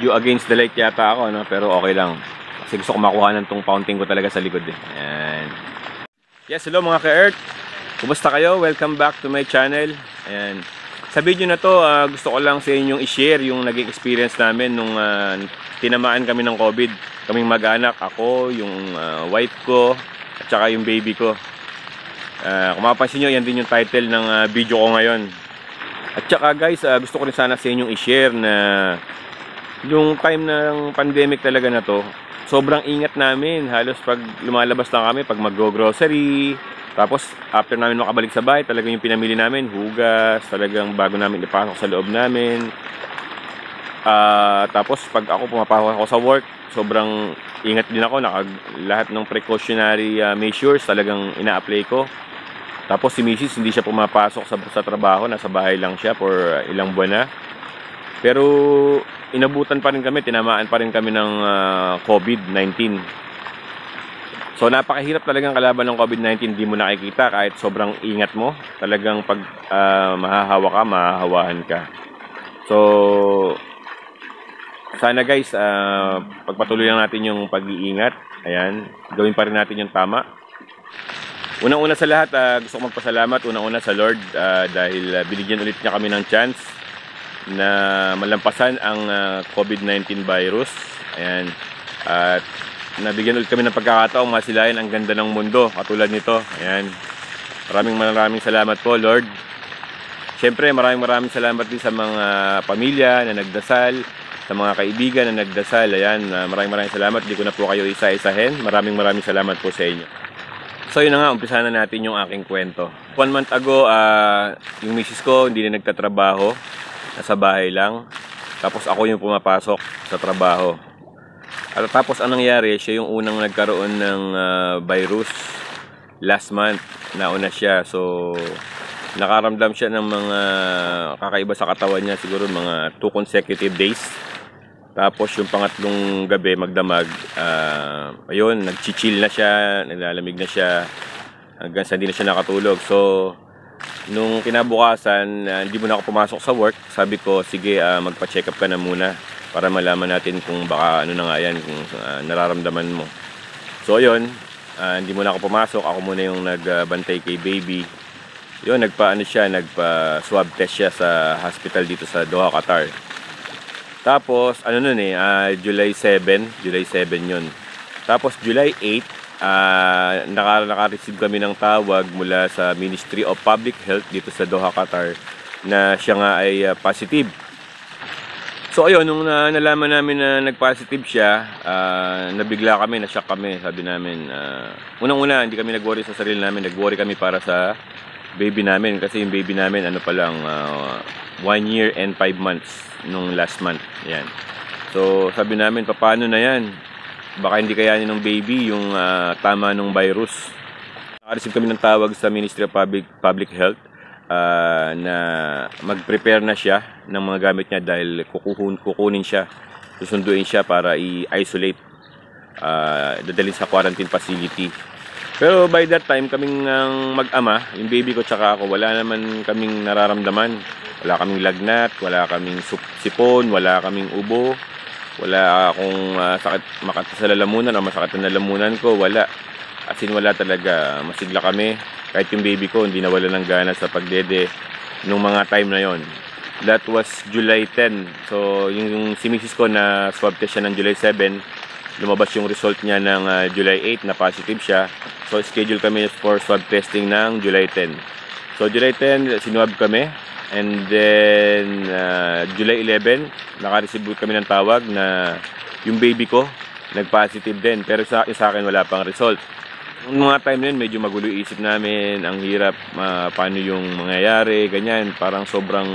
medyo against the light yata ako, no? Pero okay lang. Kasi gusto ko makuha ng tong fountain ko talaga sa likod eh. Ayan. Yes, hello mga ka-Earth. Kumusta kayo? Welcome back to my channel. Ayan. Sa video na to, gusto ko lang sa inyong i-share yung naging experience namin nung tinamaan kami ng COVID. Kaming mag-anak, ako, yung wife ko, at saka yung baby ko. Kung mapapansin nyo, yan din yung title ng video ko ngayon. At saka guys, gusto ko rin sana sa inyong i-share na yung time ng pandemic talaga na to, sobrang ingat namin. Halos pag lumalabas lang kami, pag mag-grocery, tapos after namin makabalik sa bahay, talagang yung pinamili namin, hugas, talagang bago namin ipasok sa loob namin. Tapos pag ako pumapasok ako sa work, sobrang ingat din ako. Lahat ng precautionary measures talagang ina-apply ko. Tapos si Mrs. hindi siya pumapasok sa trabaho, nasa bahay lang siya for ilang buwan na. Pero inabutan pa rin kami, tinamaan pa rin kami ng COVID-19. So napakahirap talagang kalaban ng COVID-19, hindi mo nakikita kahit sobrang ingat mo. Talagang pag mahahawa ka, mahahawahan ka. So sana guys, pagpatuloy lang natin yung pag-iingat. Ayan, gawin pa rin natin yung tama. Unang-una sa lahat, gusto ko magpasalamat unang-una sa Lord dahil binigyan ulit niya kami ng chance na malampasan ang COVID-19 virus. Ayan. At nabigyan ulit kami ng pagkakataong masilayan ang ganda ng mundo katulad nito. Ayan. Maraming salamat po, Lord. Siyempre, maraming salamat din sa mga pamilya na nagdasal, sa mga kaibigan na nagdasal. Ayan, maraming salamat. Hindi ko na po kayo isa-isahin. Maraming salamat po sa inyo. So yun na nga, umpisa na natin yung aking kwento. 1 month ago, yung misis ko hindi na nagtatrabaho. Nasa bahay lang. Tapos ako yung pumapasok sa trabaho. At tapos anong nangyari, siya yung unang nagkaroon ng virus last month. Nauna siya. So nakaramdam siya ng mga kakaiba sa katawan niya, siguro mga 2 consecutive days. Tapos yung pangatlong gabi magdamag, ayun, nagchichill na siya, naglalamig na siya hanggang sa hindi na siya nakatulog. So nung kinabukasan, hindi mo na ako pumasok sa work. Sabi ko, sige, magpa-check up ka na muna para malaman natin kung baka ano na nga yan, kung nararamdaman mo. So ayun, hindi mo na ako pumasok. Ako muna yung nagbantay kay baby. Yun, nagpa-swab test siya sa hospital dito sa Doha, Qatar. Tapos, ano nun July 7 yun. Tapos July 8, naka-receive kami ng tawag mula sa Ministry of Public Health dito sa Doha, Qatar na siya nga ay positive. So ayun, nung nalaman namin na nag-positive siya, nabigla kami, na-shock kami. Sabi namin, unang-una, hindi kami nag-worry sa sarili namin, nag-worry kami para sa baby namin. Kasi yung baby namin, ano pa lang, 1 year and 5 months nung last month. Yan. So sabi namin, paano na yan? Baka hindi kayanin ng baby yung tama ng virus. Naka-receive kami ng tawag sa Ministry of Public Health na mag-prepare na siya ng mga gamit niya dahil kukunin siya, susunduin siya para i-isolate, dadalhin sa quarantine facility. Pero by that time, kaming mag-ama, yung baby ko tsaka ako, wala naman kaming nararamdaman. Wala kaming lagnat, wala kaming sipon, wala kaming ubo, wala akong makati sa lalamunan o masakit na lalamunan ko, wala. As in, wala talaga. Masigla kami. Kahit yung baby ko, hindi nawala ng gana sa pagdede nung mga time na yon. That was July 10. So, yung si Mrs. ko na swab test siya ng July 7, lumabas yung result niya ng July 8 na positive siya. So, schedule kami for swab testing ng July 10. So, July 10, sinwab kami. And then, July 11, naka-receive kami ng tawag na yung baby ko, nag-positive din. Pero sa akin, wala pang result. Nung mga time na yun, medyo magulo isip namin. Ang hirap, paano yung mangyayari, ganyan. Parang sobrang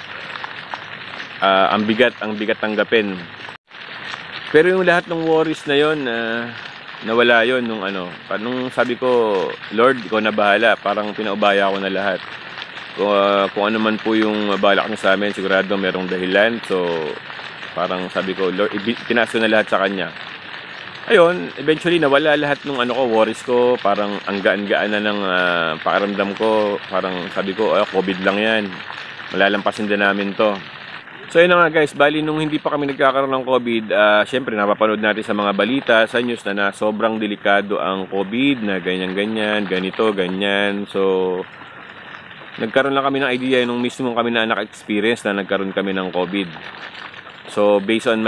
ang bigat tanggapin. Pero yung lahat ng worries na yon, nawala yon nung nung sabi ko, Lord, ikaw na bahala. Parang pinaubaya ko na lahat. Kung ano man po yung balak niya sa amin, sigurado merong dahilan. So parang sabi ko, Lord, tinaas ko na lahat sa kanya. Ayun, eventually nawala lahat ng worries ko. Parang ang gaan-gaan na ng pakiramdam ko. Parang sabi ko, COVID lang yan, malalampasin din namin to. So yun na nga guys, bali nung hindi pa kami nagkakaroon ng COVID, syempre napapanood natin sa mga balita, sa news na sobrang delikado ang COVID, na ganyan-ganyan, ganito, ganyan. So nagkaroon lang kami ng idea nung mismo kami na naka-experience na nagkaroon kami ng COVID. So based on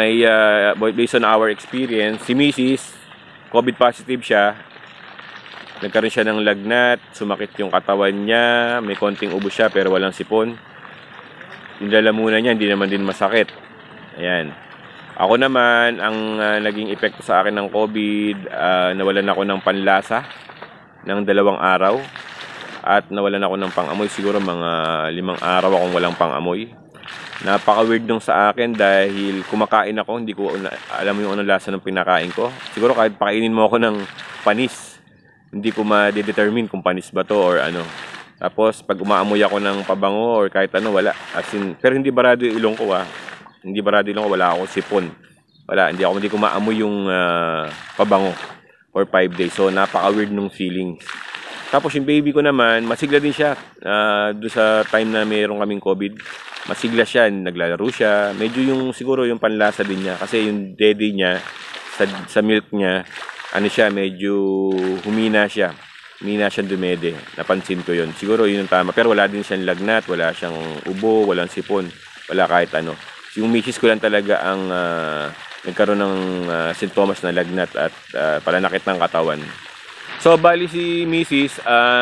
our experience, si Mrs. COVID positive siya. Nagkaroon siya ng lagnat, sumakit yung katawan niya, may konting ubo siya pero walang sipon. Yung lalamunan niya hindi naman din masakit. Ayan. Ako naman, ang naging epekto sa akin ng COVID, nawalan ako ng panlasa ng 2 araw. At nawalan ako ng pang-amoy, siguro mga 5 araw akong walang pang-amoy. Napaka-weird nung sa akin dahil kumakain ako, hindi ko alam yung anong lasa ng pinakain ko. Siguro kahit pakainin mo ako ng panis, hindi ko ma-determine kung panis ba to or ano. Tapos pag umaamoy ako ng pabango or kahit ano, wala. As in, pero hindi barado yung ilong ko Hindi barado yung ilong ko, wala akong sipon. Wala, hindi ko maamoy yung pabango for 5 days. So napaka-weird nung feelings. Tapos yung baby ko naman, masigla din siya. Doon sa time na mayroon kaming COVID, masigla siya, naglalaro siya. Medyo siguro yung panlasa din niya. Kasi yung daddy niya, sa milk niya, medyo humina siya. Humina siyang dumede. Napansin ko yun. Siguro yun ang tama. Pero wala din siyang lagnat, wala siyang ubo, walang sipon, wala kahit ano. Yung misis ko lang talaga ang nagkaroon ng sintomas na lagnat at palanakit ng katawan. So, bali si Mrs.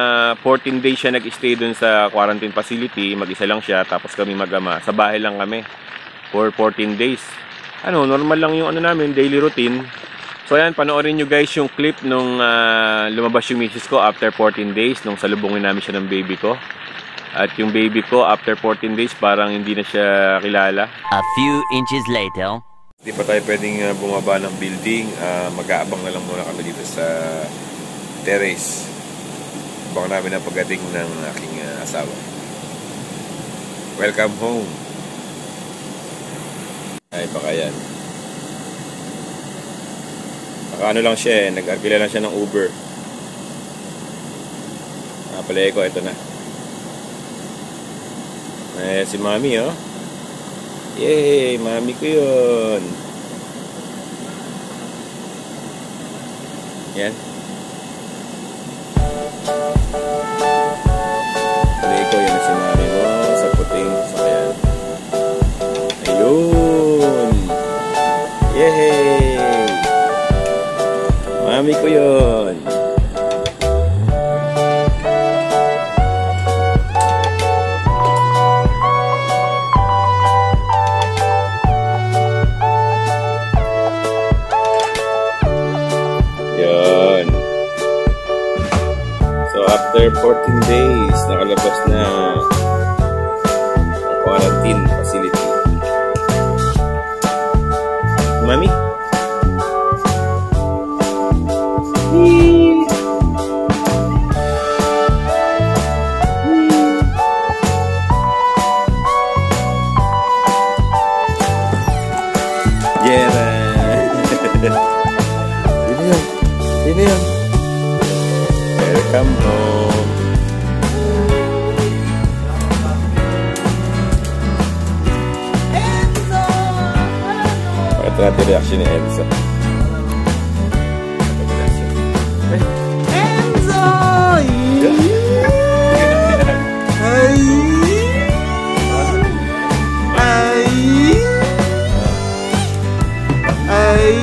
14 days siya nag-stay dun sa quarantine facility. Mag-isa lang siya, tapos kami mag-ama. Sa bahay lang kami for 14 days. Normal lang yung namin, daily routine. So, ayan, panoorin nyo guys yung clip nung lumabas yung Mrs. ko after 14 days, nung salubungin namin siya ng baby ko. At yung baby ko, after 14 days, parang hindi na siya kilala. A few inches later. Hindi pa tayo pwedeng bumaba ng building. Mag-aabang na lang muna kami dito sa terrace. Abang namin ang pagdating ng aking asawa. Welcome home. Ay, baka yan. Baka lang siya nag-arpila lang siya ng Uber. Palay ko, ito na. Si Mami, oh. Yay, Mami ko yun. Yan. Palay ko, yan si Mami mo sa puting sasakyan. Ayun. Yay! Mami ko yun. Yun. So after 14 days, nakalabas na ang quarantine facility. Mami? Ini yan. Welcome home. Ito natin reaction ni Enzo. Enzo! Ay! Ay! Ay!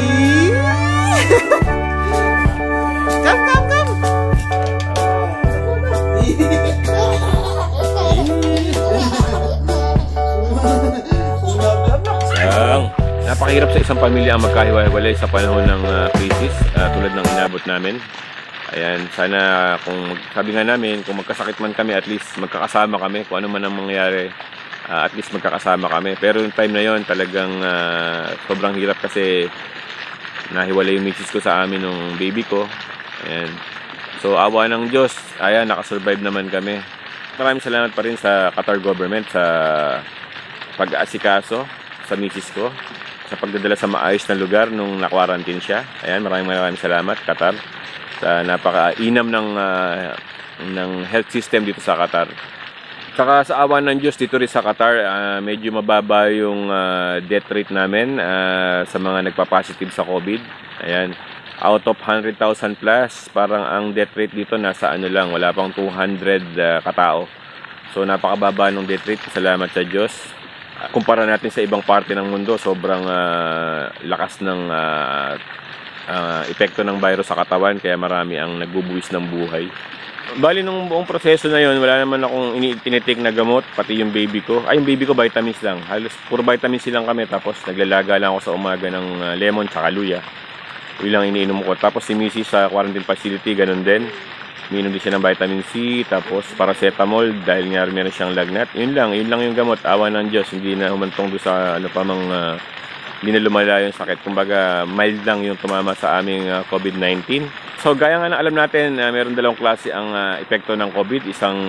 Napakahirap sa isang pamilya ang magkahiwa-hiwalay sa panahon ng crisis tulad ng inabot namin. Ayan, sana kung sabi nga namin, kung magkasakit man kami, at least magkakasama kami. Kung ano man ang mangyari, at least magkakasama kami. Pero yung time na yon talagang sobrang hirap kasi nahiwalay yung misis ko sa amin nung baby ko. Ayan. So, awa ng Diyos, ayan, nakasurvive naman kami. Maraming salamat pa rin sa Qatar government sa pag-aasikaso sa misis ko, sa pagdadala sa maayos na lugar nung na-quarantine siya. Ayan, maraming salamat, Qatar, sa napaka-inam ng health system dito sa Qatar. Saka sa awa ng Diyos dito rin sa Qatar, medyo mababa yung death rate namin sa mga nagpa-positive sa COVID. Ayan. Out of 100,000 plus, parang ang death rate dito nasa ano lang, wala pang 200 katao. So napakababa ng death rate, salamat sa Diyos. Kumpara natin sa ibang parte ng mundo, sobrang lakas ng epekto ng virus sa katawan, kaya marami ang nagbubuwis ng buhay. Bali nung buong proseso na yon, wala naman akong tinitake na gamot, pati yung baby ko. Ay, yung baby ko vitamins lang. Halos puro vitamins lang kami, tapos naglalaga lang ako sa umaga ng lemon tsaka luya. Yun lang iniinom ko. Tapos si Missy sa quarantine facility, ganun din. Minom din siya ng vitamin C, tapos paracetamol dahil nga meron siyang lagnat. Yun lang yung gamot. Awa ng Diyos, hindi na humantong doon sa ano pa mang hindi na lumala yung sakit. Kumbaga, mild lang yung tumama sa aming COVID-19. So, gaya nga na alam natin, meron dalawang klase ang epekto ng COVID. Isang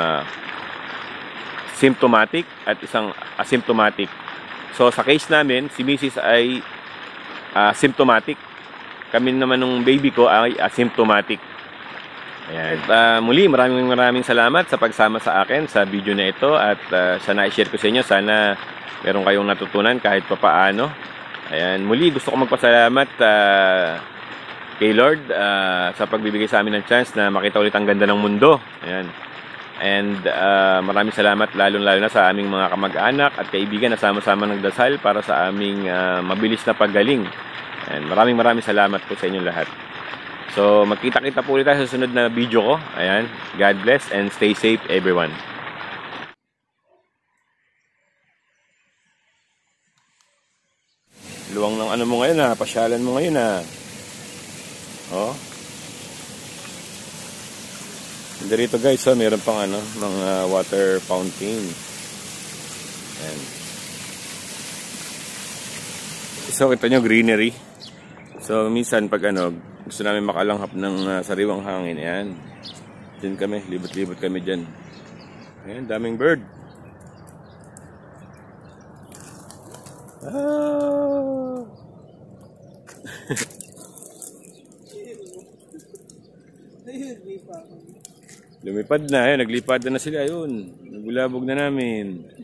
symptomatic at isang asymptomatic. So, sa case namin, si Mrs. ay symptomatic. Kami naman ng baby ko ay asymptomatic. Ayan. At muli, maraming salamat sa pagsama sa akin sa video na ito. At sana i-share ko sa inyo. Sana meron kayong natutunan kahit papaano. Ayan. Muli, gusto ko magpasalamat kay Lord sa pagbibigay sa amin ng chance na makita ulit ang ganda ng mundo. Ayan. And maraming salamat lalo-lalo na sa aming mga kamag-anak at kaibigan na sama-sama nagdasal para sa aming mabilis na paggaling. Ayan. Maraming salamat po sa inyo lahat. So, magkita-kita po ulit tayo sa sunod na video ko. Ayan. God bless and stay safe everyone. Luwang ng ano mo ngayon ha, pasyalan mo ngayon ha. Oh. Dito guys, so meron pang ano, mga water fountain. Ayan. So kita nyo greenery. So minsan pag ano, gusto namin makalanghap ng sariwang hangin. Ayan. Diyan kami, libot-libot kami dyan. Ayan, daming bird. Ah. Lumipad na, ayun, naglipad na sila, ayun. Nagbulabog na namin.